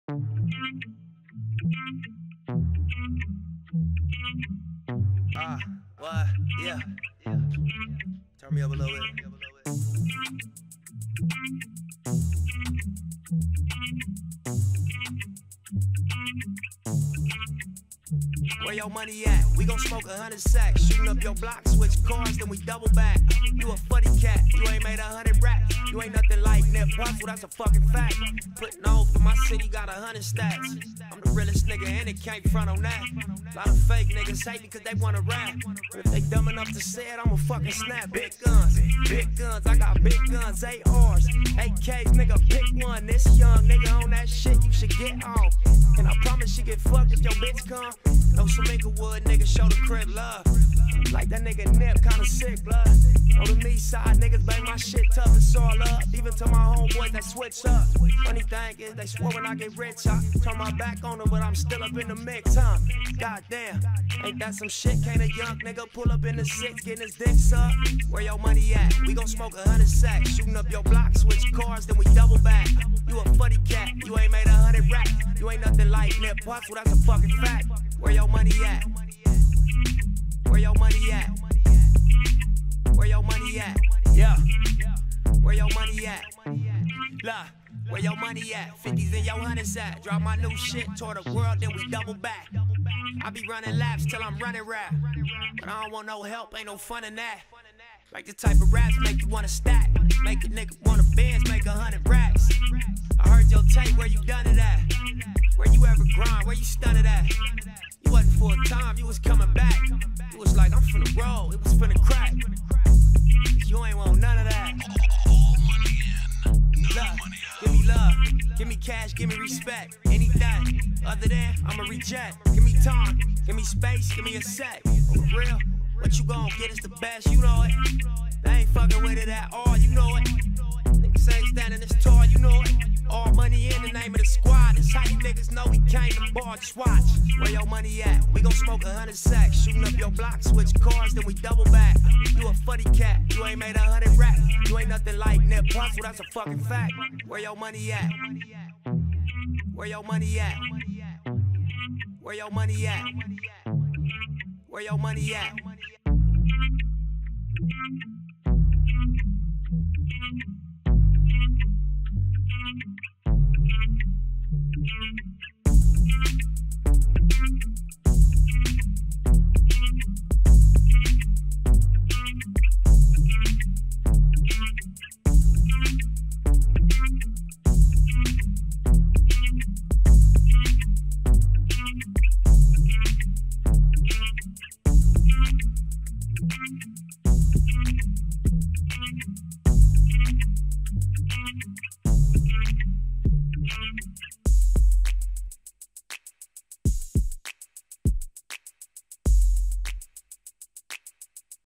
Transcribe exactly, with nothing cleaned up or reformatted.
Ah, what? Yeah. Yeah. Turn me up a little bit. Where your money at? We gon' smoke a hundred sacks. Shooting up your block, switch cars, then we double back. You a funny cat, you ain't made a hundred racks. You ain't nothing like Nipsey Hussle, that's a fucking fact. Putting on for my city, got a hundred stats. I'm the realest nigga and it can't front on that. A lot of fake niggas hate me cause they wanna rap. But if they dumb enough to say it, I'ma fucking snap. Big guns, big guns, I got big guns, A Rs, A Ks, nigga pick one. This young nigga on that shit, you should get on. And I promise she get fucked if your bitch come. Know some Inglewood niggas show the crib love. Like that nigga Nip, kinda sick, blood. On the me side, niggas bang my shit tough, it's all up. Even to my homeboys that switch up. Funny thing is, they swore when I get rich, I turn my back on them, but I'm still up in the mix, huh? Goddamn, ain't that some shit? Can't a young nigga pull up in the six, getting his dick sucked? Where your money at? We gon' smoke a hundred sacks. Shooting up your block, switch cars, then we double back. You a funny cat, you ain't made a hundred racks. You ain't nothing like Nipsey Hussle, that's a fucking fact. Where your money at? Where your money at? Where your money at? Yeah. Where your money at? Look, where your money at? fifties in your hundreds at. Drop my new shit toward the world, then we double back. I be running laps till I'm running rap. But I don't want no help, ain't no fun in that. Like the type of raps make you wanna stack. Make a nigga wanna Benz, make a hundred racks. I heard your tape, where you done it at? Where you ever grind, where you stunned at? You wasn't full time, you was coming back. You was like, I'm finna roll, it was finna crack. You ain't want none of that. Love, give me love, give me cash, give me respect. Anything other than I'ma reject. Give me time, give me space, give me a sec. For real, what you gon' get is the best, you know it. They ain't fucking with it at all, you know it. Niggas ain't standing this tall, you know it. All money in the name of the squad. It's how you niggas know we came to bar. Just watch. Where your money at? We gon' smoke a hundred sacks. Shooting up your block, switch cars, then we double back. You a funny cat, you ain't made a hundred racks. You ain't nothing like Nipsey Hussle, that's a fucking fact. Where your money at? Where your money at? Where your money at? Where your money at?